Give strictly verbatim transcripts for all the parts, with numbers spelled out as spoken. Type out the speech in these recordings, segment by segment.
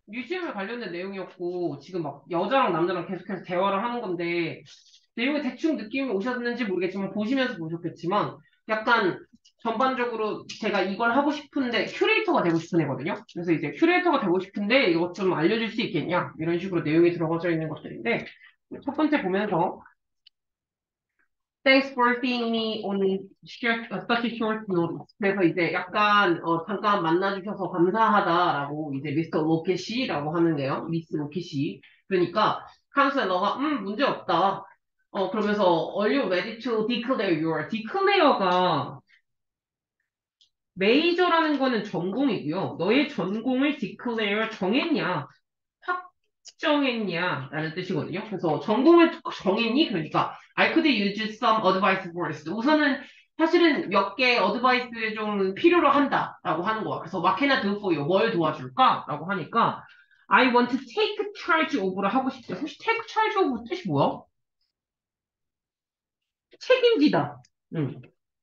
뮤지엄에 관련된 내용이었고, 지금 막 여자랑 남자랑 계속해서 대화를 하는 건데, 내용이 대충 느낌이 오셨는지 모르겠지만, 보시면서 보셨겠지만, 약간 전반적으로 제가 이걸 하고 싶은데, 큐레이터가 되고 싶은 애거든요? 그래서 이제 큐레이터가 되고 싶은데, 이것 좀 알려줄 수 있겠냐? 이런 식으로 내용이 들어가져 있는 것들인데, 첫 번째 보면서, Thanks for seeing me on short, uh, such a short notice. 그래서 이제 약간 어, 잠깐 만나주셔서 감사하다라고 이제 미스터 로켓이라고 하는데요. 미스 로켓이. 그러니까 카운슬러가 음 문제 없다. 어 그러면서 Are you ready to declare your? declare가 메이저라는 거는 전공이고요. 너의 전공을 declare 정했냐? 확정했냐라는 뜻이거든요. 그래서 전공을 정했니? 그러니까 I could use some advice first. 우선은 사실은 몇 개 어드바이스를 좀 필요로 한다라고 하는 거야. 그래서 what can I do for you? 뭘 도와줄까? 라고 하니까 I want to take charge of를 하고 싶대. 혹시 take charge of 뜻이 뭐야? 책임지다. 응.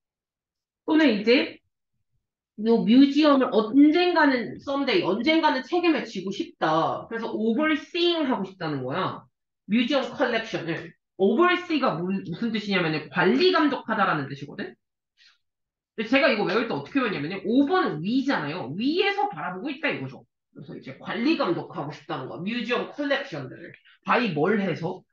또는 이제 요 뮤지엄을 언젠가는 썸데이 언젠가는 책임을 지고 싶다. 그래서 overseeing 하고 싶다는 거야. 뮤지엄 컬렉션을. oversee가 무, 무슨 뜻이냐면 관리 감독하다라는 뜻이거든. 근데 제가 이거 외울 때 어떻게 외웠냐면요. 오 번은 위잖아요. 위에서 바라보고 있다 이거죠. 그래서 이제 관리 감독하고 싶다는 거야. 뮤지엄 컬렉션들을. 바이 뭘 해서?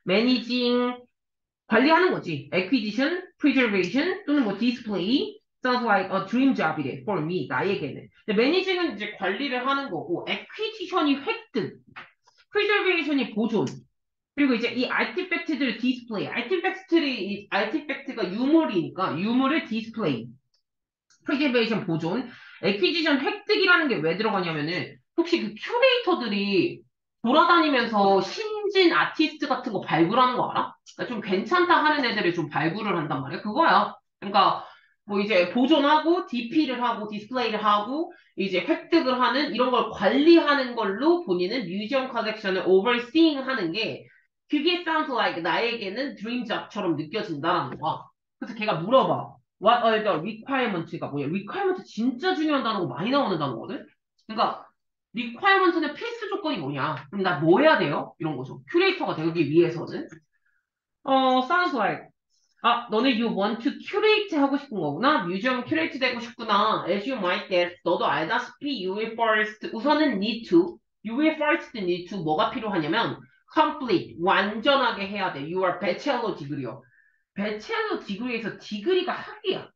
매니징 관리하는 거지. acquisition, preservation 또는 뭐 display sounds like a dream job이래. for me 나에게는. 근데 매니징은 이제 관리를 하는 거고 acquisition이 획득, preservation이 보존. 그리고 이제 이 아티팩트들을 디스플레이. 아티팩트들이 아티팩트가 유물이니까 유물을 디스플레이. preservation 보존. acquisition 획득이라는 게 왜 들어가냐면은 혹시 그 큐레이터들이 돌아다니면서 신진 아티스트 같은 거 발굴하는 거 알아? 그러니까 좀 괜찮다 하는 애들을 좀 발굴을 한단 말이야. 그거야. 그러니까 뭐 이제 보존하고 디피를 하고 디스플레이를 하고 이제 획득을 하는 이런 걸 관리하는 걸로 본인은 뮤지엄 컬렉션을 오버시잉 하는 게 그게 sounds like 나에게는 드림 잡처럼 느껴진다라는 거야. 그래서 걔가 물어봐. What are the requirements가 뭐냐? requirement 진짜 중요한 단어고 많이 나오는 단어거든? 그러니까 requirement는 필수 조건이 뭐냐? 그럼 나 뭐 해야 돼요? 이런 거죠. 큐레이터가 되기 위해서는. 어, sounds like. 아, 너네 you want to curate 하고 싶은 거구나? 뮤지엄 큐레이트 되고 싶구나. As you might guess, 너도 알다시피 you will first, 우선은 need to, you will first need to 뭐가 필요하냐면 complete, 완전하게 해야 돼. Your bachelor degree요. bachelor degree에서 degree가 학위야.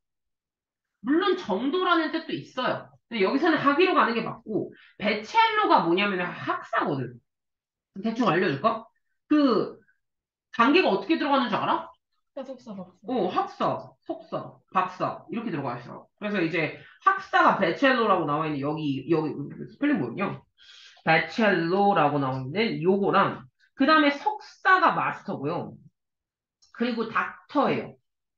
물론 정도라는 뜻도 있어요. 근데 여기서는 학위로 가는 게 맞고, 배첼로가 뭐냐면 학사거든. 대충 알려줄까? 그 단계가 어떻게 들어가는 줄 알아? 해석사 박사. 어, 학사, 석사, 박사 이렇게 들어가 있어. 그래서 이제 학사가 배첼로라고 나와 있는 여기 여기 스펠링 뭐냐? 배첼로라고 나와 있는 요거랑 그 다음에 석사가 마스터고요. 그리고 닥터예요.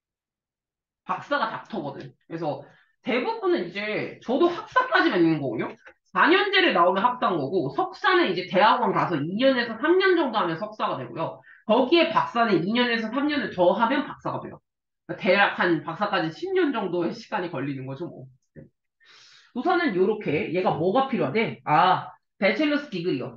박사가 닥터거든. 그래서 대부분은 이제 저도 학사까지만 있는 거거든요. 사 년제를 나오면 학사인 거고 석사는 이제 대학원 가서 이 년에서 삼 년 정도 하면 석사가 되고요. 거기에 박사는 이 년에서 삼 년을 더 하면 박사가 돼요. 그러니까 대학 한 박사까지 십 년 정도의 시간이 걸리는 거죠, 뭐. 네. 우선은 요렇게 얘가 뭐가 필요하대? 아, 배첼러스 디그리요.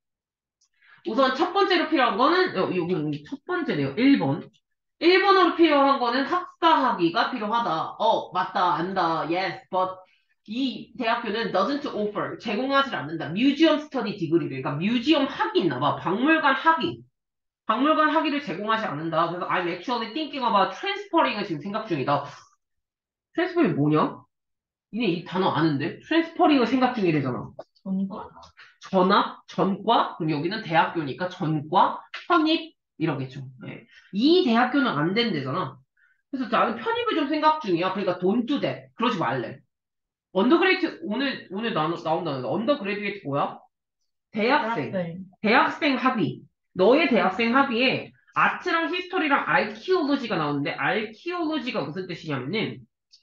우선 첫 번째로 필요한 거는 어, 여기 첫 번째네요. 일 번. 일 번으로 필요한 거는 학사학위가 필요하다. 어, 맞다, 안다, yes, but 이 대학교는 doesn't offer, 제공하지 않는다. 뮤지엄 스터디 디그리를, 그러니까 뮤지엄 학위 있나 봐. 박물관 학위. 박물관 학위를 제공하지 않는다. 그래서 I'm actually thinking about transferring을 지금 생각 중이다. 트랜스퍼링이 뭐냐? 니네 이 단어 아는데? 트랜스퍼링을 생각 중이래잖아. 전과? 전학, 전과, 그럼 여기는 대학교니까 전과, 편입, 이러겠죠. 네. 이 대학교는 안 된대잖아. 그래서 나는 편입을 좀 생각 중이야. 그러니까 돈 투 대. 그러지 말래. 언더그레이트, 오늘, 오늘 나, 나온다는데, 언더그레이트 뭐야? 대학생. 대학생. 대학생 학위. 너의 대학생 학위에 아트랑 히스토리랑 알키올로지가 나오는데, 알키올로지가 무슨 뜻이냐면은,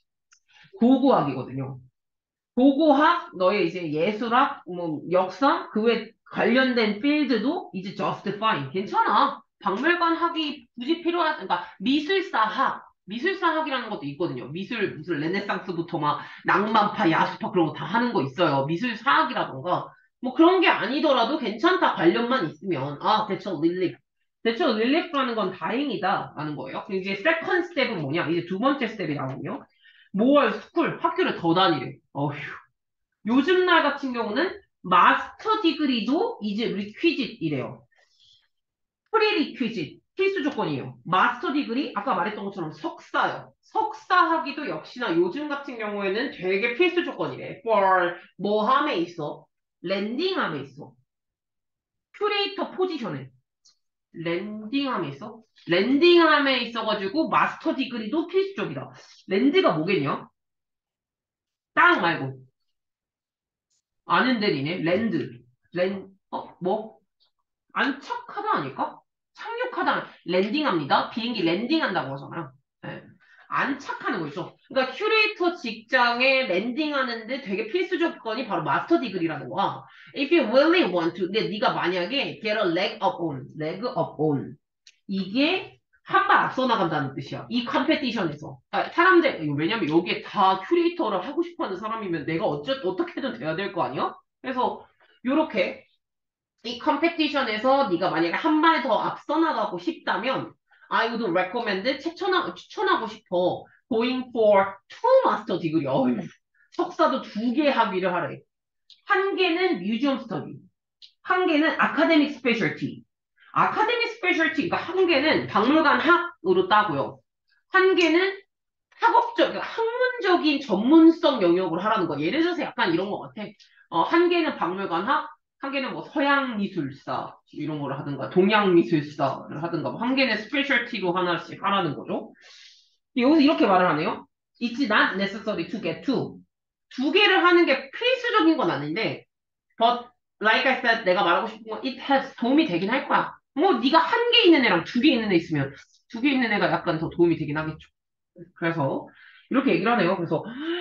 고고학이거든요. 고고학, 너의 이제 예술학, 뭐 역사, 그 외 관련된 필드도 이제 just fine. 괜찮아. 박물관 학이 굳이 필요하, 그러니까 미술사학, 미술사학이라는 것도 있거든요. 미술, 무슨 르네상스부터 막 낭만파, 야수파 그런 거 다 하는 거 있어요. 미술사학이라던가. 뭐 그런 게 아니더라도 괜찮다 관련만 있으면 아 대처 릴립 대처 릴립라는 건 다행이다 라는 거예요. 그리고 이제 세컨 스텝은 뭐냐 이제 두 번째 스텝이 나오거든요. 모월 스쿨 학교를 더 다니래. 어휴. 요즘 날 같은 경우는 마스터 디그리도 이제 리퀴짓이래요. 프리 리퀴짓 필수 조건이에요. 마스터 디그리 아까 말했던 것처럼 석사요. 석사 학위도 역시나 요즘 같은 경우에는 되게 필수 조건이래. for 뭐 함에 있어? 랜딩함에 있어. 큐레이터 포지션에 랜딩함에 있어? 랜딩함에 있어가지고 마스터 디그리도 필수적이다. 랜드가 뭐겠냐? 땅 말고 아는 데리네. 랜드. 랜, 어, 뭐? 안착하다 아닐까? 착륙하다, 랜딩합니다. 비행기 랜딩한다고 하잖아요. 네. 안착하는 거 있죠. 그러니까 큐레이터 직장에 랜딩하는데 되게 필수 조건이 바로 마스터 디그리라는 거야. If you really want to, 근데 네가 만약에 get a leg up on, leg up on 이게 한 발 앞서 나간다는 뜻이야. 이 컴페티션에서. 아, 사람들, 왜냐면 여기에 다 큐레이터를 하고 싶어 하는 사람이면 내가 어쩌, 어떻게든 돼야 될 거 아니야? 그래서 요렇게 이 컴페티션에서 네가 만약에 한 발 더 앞서 나가고 싶다면 I would recommend 추천하, 추천하고 싶어 going for two master degree. 어휴, 석사도 두 개 학위를 하래. 한 개는 museum study, 한 개는 academic specialty. academic specialty, 그러니까 한 개는 박물관 학으로 따고요. 한 개는 학업적, 그러니까 학문적인 전문성 영역으로 하라는 거. 예를 들어서 약간 이런 것 같아. 어, 한 개는 박물관학, 한 개는 뭐 서양미술사 이런 거를 하든가, 동양미술사를 하든가, 뭐한 개는 스페셜티로 하나씩 하라는 거죠. 여기서 이렇게 말을 하네요. It's not necessary to get two. 두 개를 하는 게 필수적인 건 아닌데, but like I said, 내가 말하고 싶은 건 it has 도움이 되긴 할 거야. 뭐 네가 한 개 있는 애랑 두 개 있는 애 있으면 두 개 있는 애가 약간 더 도움이 되긴 하겠죠. 그래서 이렇게 얘기를 하네요. 그래서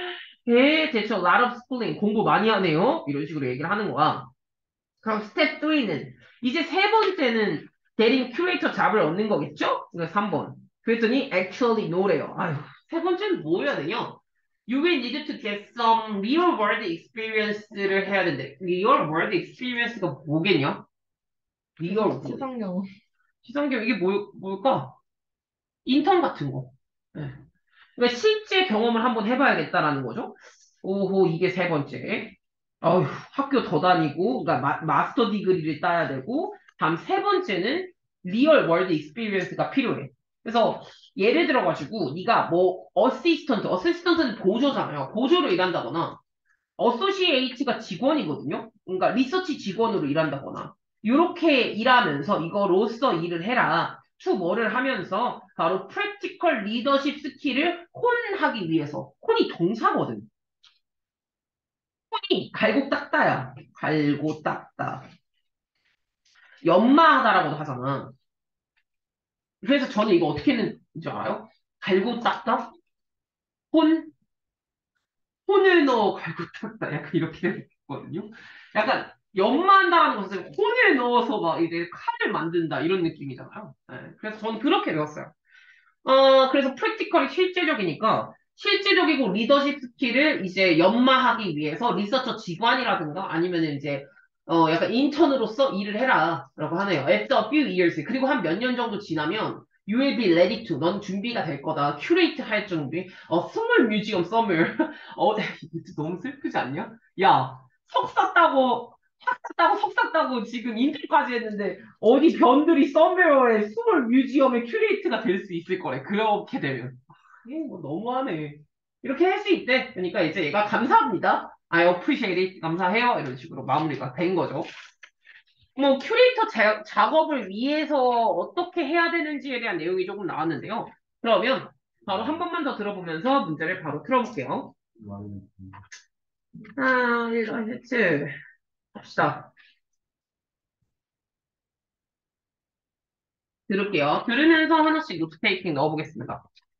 에 대체 lot of schooling 공부 많이 하네요. 이런 식으로 얘기를 하는 거야. 그럼 스텝 삼는 이제 세 번째는 대린 큐레이터 잡을 얻는 거겠죠? 그러니까 삼 번. 그랬더니 actually no래요. 아유, 세 번째는 뭐 해야 되냐? You will need to get some real world experience를 해야 된대. real world experience가 뭐겠냐? real world. 시성 경험. 시성경 이게 뭐, 뭘까? 인턴 같은 거. 네. 그러니까 실제 경험을 한번 해봐야겠다라는 거죠. 오호, 이게 세 번째. 어휴, 학교 더 다니고, 그러니까 마, 스터 디그리를 따야 되고, 다음 세 번째는 리얼 월드 익스피리언스가 필요해. 그래서 예를 들어가지고 네가 뭐 어시스턴트, 어시스턴트는 보조잖아요. 보조로 일한다거나, 어소시에이트가 직원이거든요. 그러니까 리서치 직원으로 일한다거나 이렇게 일하면서 이거로써 일을 해라. 투 뭐를 하면서 바로 프랙티컬 리더십 스킬을 혼하기 위해서 혼이 동사거든. 혼이 갈고 닦다야. 갈고 닦다. 연마하다라고도 하잖아. 그래서 저는 이거 어떻게 했는지 알아요? 갈고 닦다? 혼? 혼을 넣어 갈고 닦다. 약간 이렇게 됐거든요. 약간 연마한다라는 것은 혼을 넣어서 막 이제 칼을 만든다 이런 느낌이잖아요. 네, 그래서 저는 그렇게 배웠어요. 어, 그래서 프랙티컬이 실제적이니까 실제적이고 리더십 스킬을 이제 연마하기 위해서 리서처 직관이라든가 아니면 이제 어, 약간 인턴으로서 일을 해라라고 하네요. After a few years. 그리고 한 몇 년 정도 지나면 You will be ready to. 넌 준비가 될 거다. 큐레이트 할 준비. 어, 스몰 뮤지엄 서물. 어, 이거 너무 슬프지 않냐? 야, 석사 따고 학사 따고 석사 따고 지금 인턴까지 했는데 어디 변들이 썸웨어의 스몰 뮤지엄의 큐레이트가 될 수 있을 거래. 그렇게 되면. 이게 뭐 너무하네. 이렇게 할 수 있대. 그러니까 이제 얘가 감사합니다. I appreciate it. 감사해요. 이런 식으로 마무리가 된 거죠. 뭐 큐레이터 자, 작업을 위해서 어떻게 해야 되는지에 대한 내용이 조금 나왔는데요. 그러면 바로 한 번만 더 들어보면서 문제를 바로 틀어볼게요. 하나, 둘, 셋, 합시다. 들을게요. 들으면서 하나씩 노트 테이킹 넣어보겠습니다.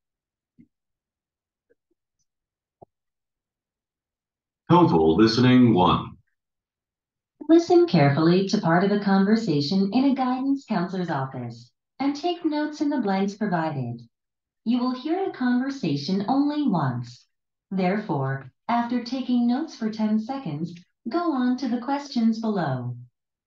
Total listening one. Listen carefully to part of a conversation in a guidance counselor's office and take notes in the blanks provided. You will hear a conversation only once. Therefore, After taking notes for ten seconds, go on to the questions below.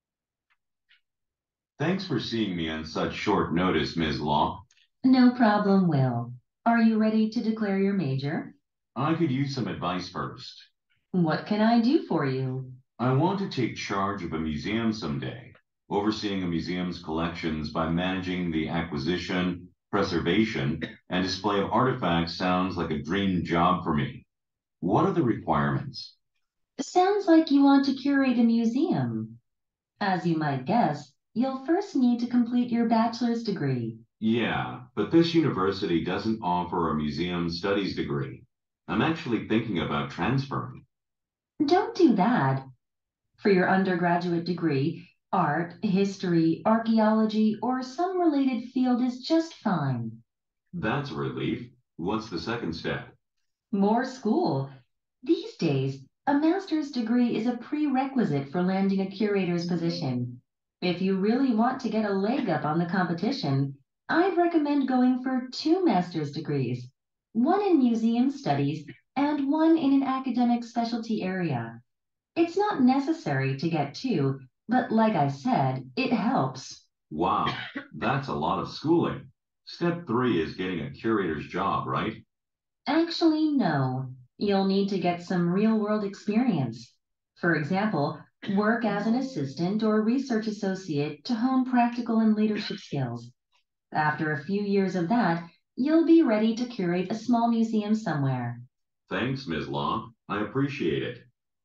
Thanks for seeing me on such short notice, Miz Law. No problem, Will. Are you ready to declare your major? I could use some advice first. What can I do for you? I want to take charge of a museum someday, overseeing a museum's collections by managing the acquisition, preservation, and display of artifacts sounds like a dream job for me. What are the requirements? Sounds like you want to curate a museum. As you might guess, you'll first need to complete your bachelor's degree. Yeah, but this university doesn't offer a museum studies degree. I'm actually thinking about transferring. Don't do that. For your undergraduate degree, art, history, archaeology, or some related field is just fine. That's a relief. What's the second step? More school. These days, a master's degree is a prerequisite for landing a curator's position. If you really want to get a leg up on the competition, I'd recommend going for two master's degrees, one in museum studies and one in an academic specialty area. It's not necessary to get two, but like I said, it helps. Wow, that's a lot of schooling. Step three is getting a curator's job, right? Actually, no. You'll need to get some real-world experience. For example, work as an assistant or research associate to hone practical and leadership skills. After a few years of that, you'll be ready to curate a small museum somewhere. Thanks, Miz Law. I appreciate it.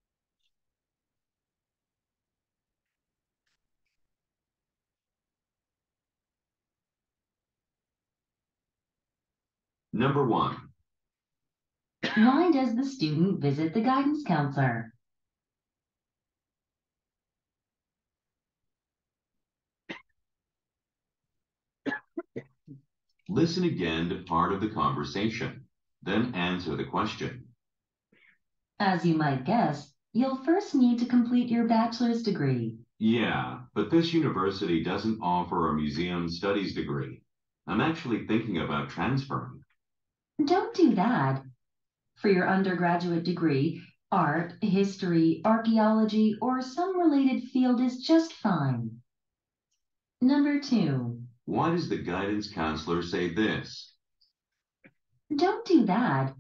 Number one. Why does the student visit the guidance counselor? Listen again to part of the conversation, then answer the question. As you might guess, you'll first need to complete your bachelor's degree. Yeah, but this university doesn't offer a museum studies degree. I'm actually thinking about transferring. Don't do that. For your undergraduate degree, art, history, archaeology, or some related field is just fine. Number two. Why does the guidance counselor say this? Don't do that.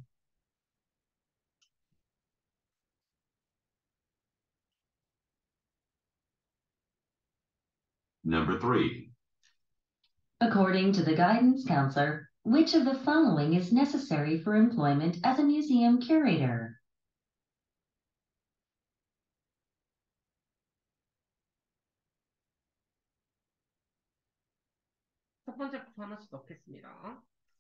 Number three. According to the guidance counselor, which of the following is necessary for employment as a museum curator? 첫 번째부터 하나씩 넣겠습니다.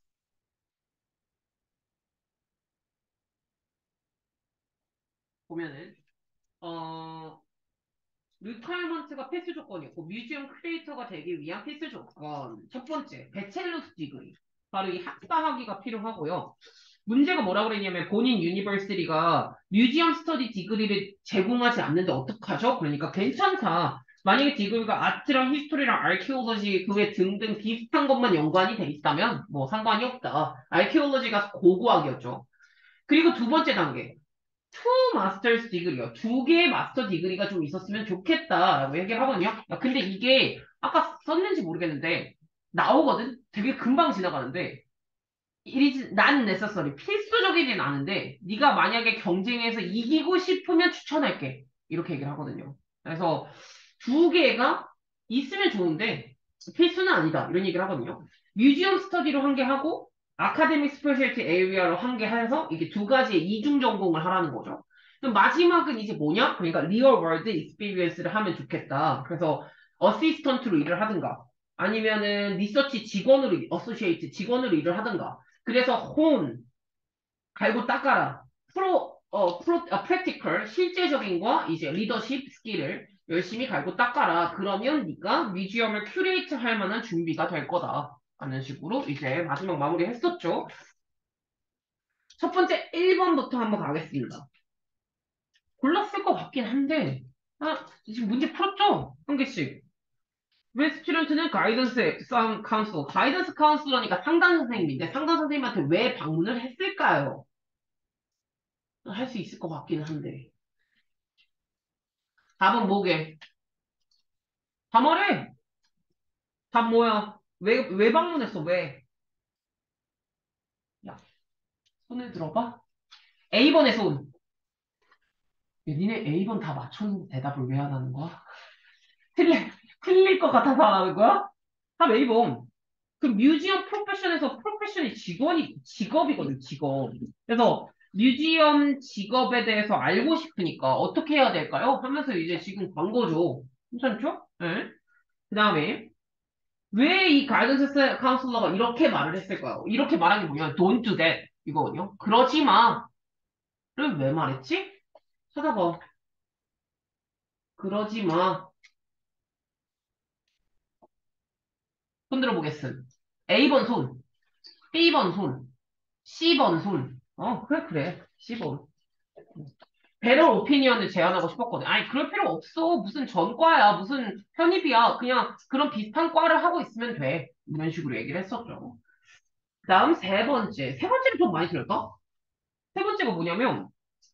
보면은 어 리퀘어먼트가 필수 조건이고 뮤지엄 크리에이터가 되기 위한 필수 조건. 첫 번째, 배첼러스 디그리. 바로 이 학사 학위가 필요하고요. 문제가 뭐라 그랬냐면 본인 유니버시티가 뮤지엄 스터디 디그리를 제공하지 않는데 어떡하죠? 그러니까 괜찮다. 만약에 디그리가 아트랑 히스토리랑 아키올로지 그외 등등 비슷한 것만 연관이 돼 있다면 뭐 상관이 없다. 아키올로지가 고고학이었죠. 그리고 두 번째 단계. 투 마스터스 디그리요. 두 개의 마스터 디그리가 좀 있었으면 좋겠다라고 얘기를 하거든요. 야, 근데 이게 아까 썼는지 모르겠는데 나오거든? 되게 금방 지나가는데 it is not necessary. 필수적이진 않은데 네가 만약에 경쟁에서 이기고 싶으면 추천할게. 이렇게 얘기를 하거든요. 그래서 두 개가 있으면 좋은데 필수는 아니다. 이런 얘기를 하거든요. 뮤지엄 스터디로 한 개 하고 아카데믹 스페셜티 에리어로 한 개 해서 이게 두 가지의 이중 전공을 하라는 거죠. 그럼 마지막은 이제 뭐냐? 그러니까 리얼 월드 익스피리언스를 하면 좋겠다. 그래서 어시스턴트로 일을 하든가 아니면은 리서치 직원으로 어소시에이트 직원으로 일을 하든가. 그래서 혼 갈고 닦아라. 프로 어 프로 아, 프랙티컬 실제적인 과 이제 리더십 스킬을 열심히 갈고 닦아라. 그러면 네가 뮤지엄을 큐레이트 할 만한 준비가 될 거다. 라는 식으로 이제 마지막 마무리 했었죠. 첫 번째 일 번부터 한번 가겠습니다. 골랐을 것 같긴 한데, 아, 지금 문제 풀었죠? 한 개씩. 왜 스튜던트는 가이던스 카운슬러, 가이던스 카운슬러니까 상담 선생님인데 상담 선생님한테 왜 방문을 했을까요? 할 수 있을 것 같긴 한데. 답은 뭐게? 다 말해. 답 뭐야? 왜, 왜 방문했어? 왜? 야, 손을 들어봐. A번에 손. 야, 니네 A번 다 맞췄는데 대답을 왜 안 하는 거야? 틀릴, 틀릴 것 같아서 안 하는 거야? 답 A번. 그 뮤지엄 프로페션에서 프로페션이 직원이, 직업이거든, 직업. 그래서 뮤지엄 직업에 대해서 알고 싶으니까 어떻게 해야 될까요? 하면서 이제 지금 광고죠. 괜찮죠? 네. 그 다음에 왜 이 가이던스 카운슬러가 이렇게 말을 했을까요? 이렇게 말한 게 뭐냐면 don't do that 이거거든요. 그러지 마를 왜 말했지? 찾아봐. 그러지 마. 손들어 보겠음. A번 손, B번 손, C번 손. 어, 그래, 그래. C번. 배럴 오피니언을 제안하고 싶었거든. 아니, 그럴 필요 없어. 무슨 전과야, 무슨 편입이야. 그냥 그런 비슷한 과를 하고 있으면 돼. 이런 식으로 얘기를 했었죠. 그 다음 세 번째. 세 번째는 좀 많이 들을까? 세 번째가 뭐냐면,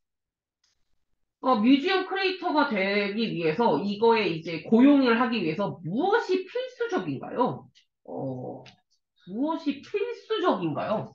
어, 뮤지엄 크리에이터가 되기 위해서 이거에 이제 고용을 하기 위해서 무엇이 필수적인가요? 어, 무엇이 필수적인가요?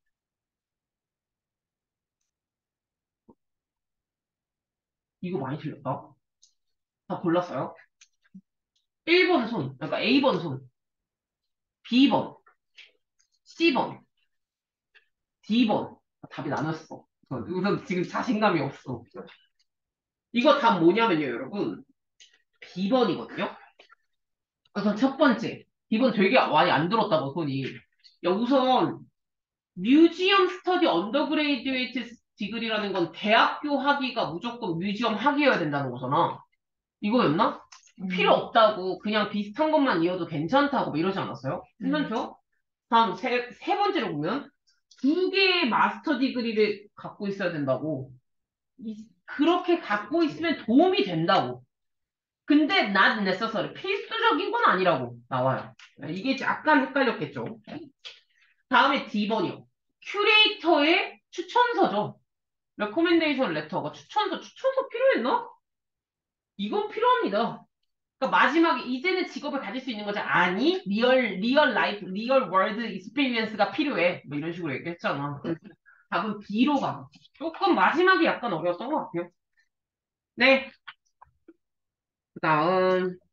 이거 많이 틀렸다. 다 골랐어요. 일 번 손, 그러니까 A번 손, B번, C번, D번. 답이 나눴어. 우선 지금 자신감이 없어. 이거 답 뭐냐면요, 여러분. B번이거든요. 우선 첫 번째. B번 되게 많이 안 들었다고, 손이. 야, 우선 뮤지엄 스터디 언더그레이드웨이트 디그리라는 건 대학교 학위가 무조건 뮤지엄 학위여야 된다는 거잖아. 이거였나? 필요 음. 없다고 그냥 비슷한 것만 이어도 괜찮다고 뭐 이러지 않았어요? 음. 괜찮죠? 다음 세, 세 번째로 보면 두 개의 마스터 디그리를 갖고 있어야 된다고. 이- 그렇게 갖고 있으면 도움이 된다고. 근데 not necessary. 필수적인 건 아니라고 나와요. 이게 약간 헷갈렸겠죠? 다음에 D번이요. 큐레이터의 추천서죠. 레코멘데이션 레터가 추천서, 추천서 필요했나? 이건 필요합니다. 그러니까 마지막에 이제는 직업을 가질 수 있는 거지. 아니, 리얼, 리얼 라이프, 리얼 월드 익스피리언스가 필요해. 뭐 이런 식으로 얘기했잖아. 그래서 답은 B로 가. 조금 마지막이 약간 어려웠던 것 같아요. 네. 그 다음.